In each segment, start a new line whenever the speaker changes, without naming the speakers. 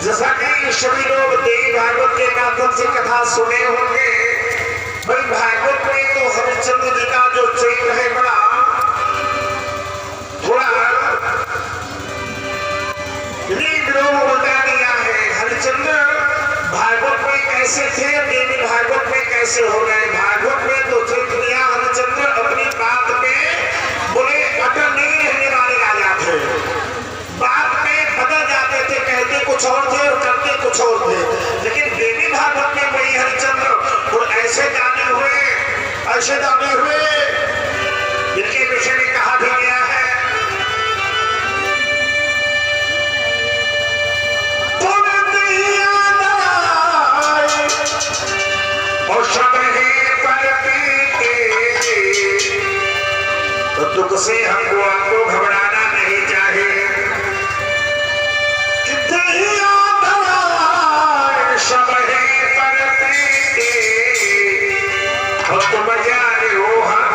जैसा कि सभी लोग देवी भागवत के माध्यम से कथा सुने होंगे, भाई भागवत में तो हरिश्चंद्र जी का जो चरित्र है बड़ा थोड़ा विरोध बता दिया है। हरिश्चंद्र भागवत में कैसे थे, देवी भागवत में कैसे हो गए। भागवत में तो चरित्र दिया हरिश्चंद्र अपनी बात पे बोले अटल नहीं रहने वाले राजा थे, बात में बदल जाते थे, कहते कुछ और थे और करते कुछ और थे। लेकिन देवी भागवत में वही हरिश्चंद्र और ऐसे दाने हुए जिनके विषय में कहा भी गया है और सब पर तो दुख से हमको आपको घबराना नहीं चाहिए। सब पर और तुम जाने हो हम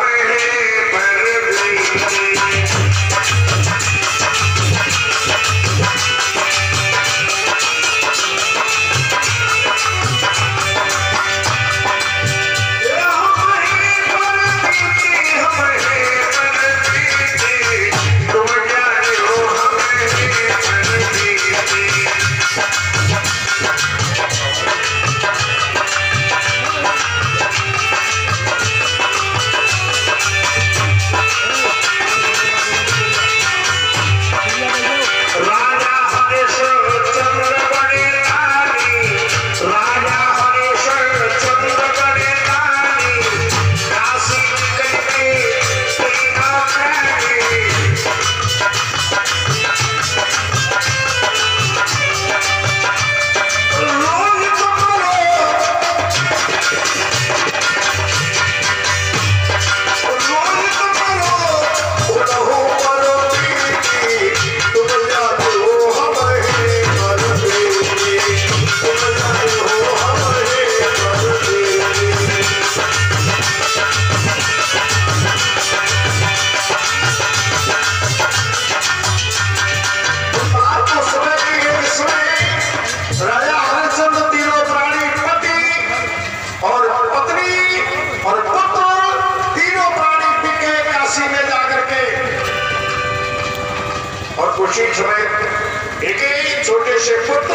एक छोटे से पुत्र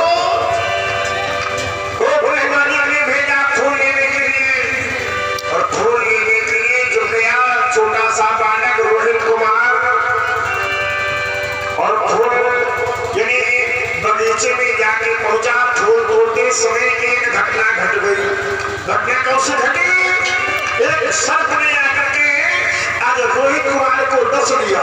को ब्रह्मणी ने भेजा फूल लेने के लिए और फूल लेने के लिए जो गया छोटा सा बालक रोहित कुमार और फूल यानी बगीचे में जाके पहुंचा। फूल तोड़ते समय एक घटना घट गई। घटना कैसे घटी? एक सर्प ने आकर के आज रोहित कुमार को डस लिया।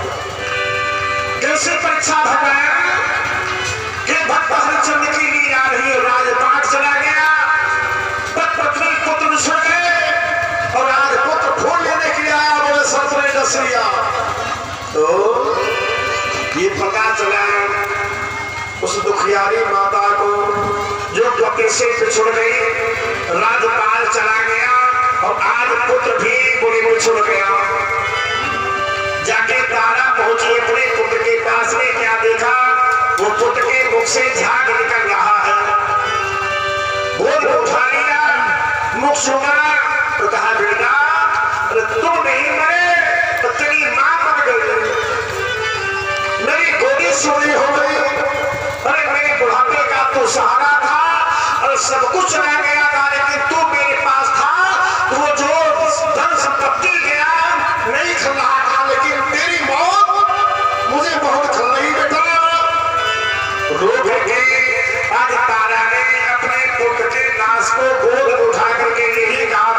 कैसे परीक्षा भगाया कि भक्त हरिश्चंद्र की ली आ रही है, राजपाट चला गया, पत्नी पुत्र सो गए और आज पुत्र फूल लेने के लिए आया, बोले सर्प ने डस लिया। तो ये पता चला उस दुखियारी माता को जो पति से बिछुड़ गई, राजपाल चला गया और आज पुत्र भी बोले बिछुड़ गया। जाके तारा पहुंची अपने पुत्र के पास में, क्या देखा? वो पुत्र के मुख से झाग निकल रहा है। बोल उठा लिया, मुख सुना तो कहा बेटा तू नहीं मरे तो तेरी मां मर गई, मेरी गोदी सोनी हो गई। अरे मेरे बुढ़ापे का तू सहारा था और सब कुछ रह गया था, लेकिन तू मेरे पास था। वो जो धन संपत्ति गया नहीं खा रहा था, लेकिन तेरी मौत मुझे बहुत खल रही बेटा। रो के आज तारा ने अपने पुत्र के लाश को गोद उठा करके यही कहा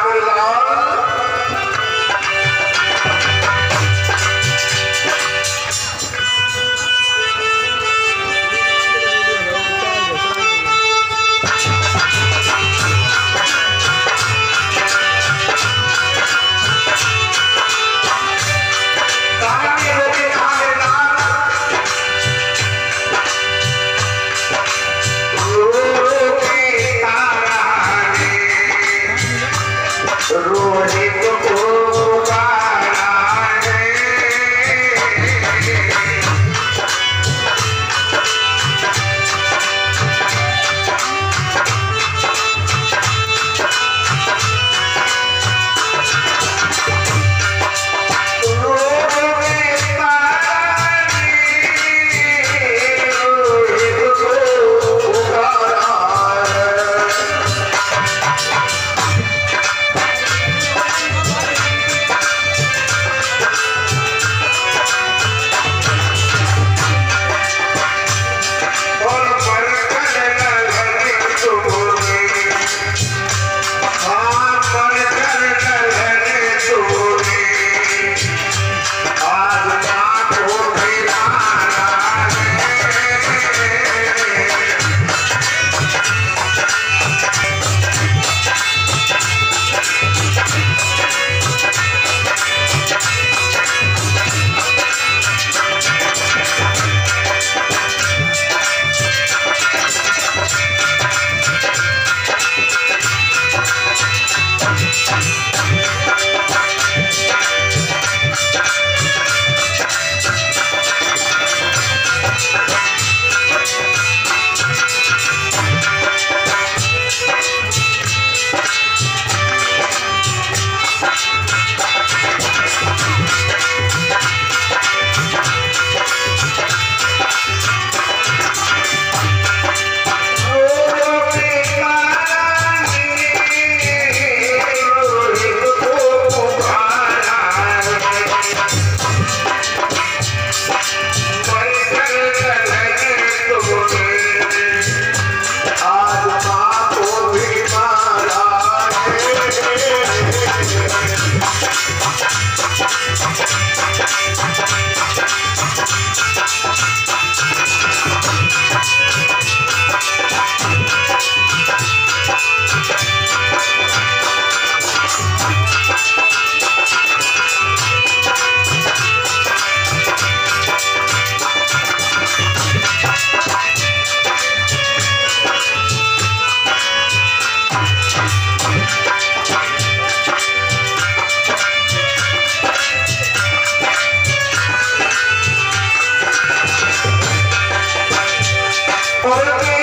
और